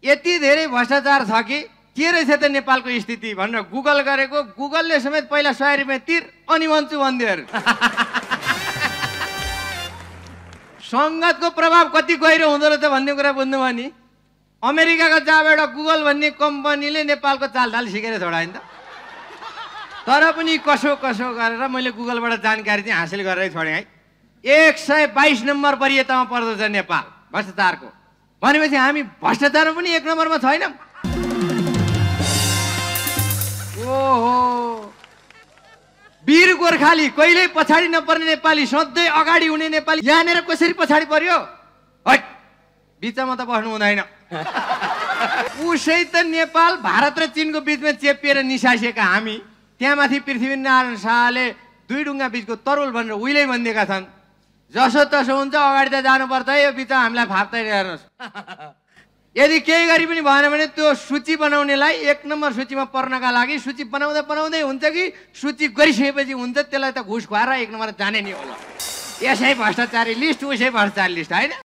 यति धेरै भ्रष्टाचार छ कि के रहेछ त नेपालको स्थिति भनेर गुगल गरेको, गुगलले समेत पहिला 100 रुपैयाँ तिर अनि भन्छु भन्देहरू। संगतको प्रभाव कति गहिरो हुँदो रहेछ भन्ने कुरा बुझ्नुभयो नि। अमेरिकाको जब एउटा गुगल भन्ने कम्पनीले नेपालको चालढाल सिकेर छोडायो नि त। तर पनि कसो गरेर मैले गुगलबाट जानकारी चाहिँ हासिल गरेरै छोडेँ है। 122 नम्बर वरियतामा पर्दछ नेपाल भ्रष्टाचारको। भनेपछि हामी भ्रष्टाचारमा पनि 1 नम्बरमा छैनौँ। ओहो, वीर गोर्खाली कहिल्यै पछाडि नपर्ने नेपाली, सधैँ अगाडि हुने नेपाली यहाँनिर कसरी पछाडि पर्यो? हट, बिचमा त बस्नु हुँदैन। उसै त नेपाल भारत र चीनको बीचमा चेपिएर निसासिएका हामी, त्यहाँमाथि पृथ्वीनारायण शाहले 2 ढुङ्गा बीचको तरुल भनेर उहिले भनिदिएका छन्। जसो तसो हुन्छ, अगाडि त जानुपर्छ है, यो बिचमा हामीलाई फाप्दै हेर्नुहोस्। यदि केही गरी पनि भएन भने त्यो सूची बनाउनेलाई 1 नम्बर सूचीमा पर्नका लागि सूची बनाउँदै हुन्छ कि सूची गरिसकेपछि हुन्छ, त्यसलाई त घुस खुवाएर 1 नम्बर जाने नि होला। यसै भ्रष्टाचारी लिस्ट, उसै भ्रष्टाचारी लिस्ट होइन।